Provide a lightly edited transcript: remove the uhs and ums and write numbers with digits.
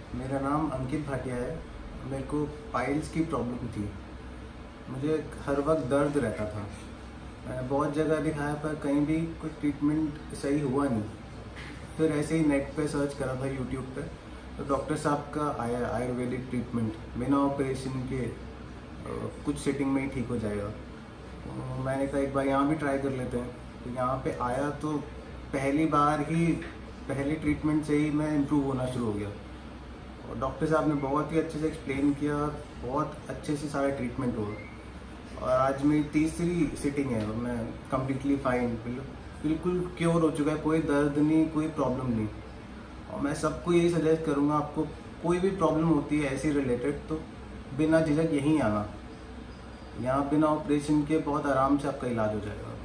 मेरा नाम अंकित भाटिया है। मेरे को पाइल्स की प्रॉब्लम थी। मुझे हर वक्त दर्द रहता था। मैंने बहुत जगह दिखाया पर कहीं भी कोई ट्रीटमेंट सही हुआ नहीं। फिर ऐसे ही नेट पे सर्च करा था यूट्यूब पे, तो डॉक्टर साहब का आया आयुर्वेदिक ट्रीटमेंट बिना ऑपरेशन के कुछ सिटिंग में ही ठीक हो जाएगा। तो मैंने कहा एक बार यहाँ भी ट्राई कर लेते हैं। तो यहाँ पे आया तो पहली बार ही पहले ट्रीटमेंट से ही मैं इम्प्रूव होना शुरू हो गया। और डॉक्टर साहब ने बहुत ही अच्छे से एक्सप्लेन किया, बहुत अच्छे से सारा ट्रीटमेंट हुआ और आज मेरी तीसरी सिटिंग है और मैं कम्प्लीटली फाइन, बिल्कुल क्योर हो चुका है। कोई दर्द नहीं, कोई प्रॉब्लम नहीं। और मैं सबको यही सजेस्ट करूँगा, आपको कोई भी प्रॉब्लम होती है ऐसी रिलेटेड तो बिना झिझक यहीं आना। यहाँ बिना ऑपरेशन के बहुत आराम से आपका इलाज हो जाएगा।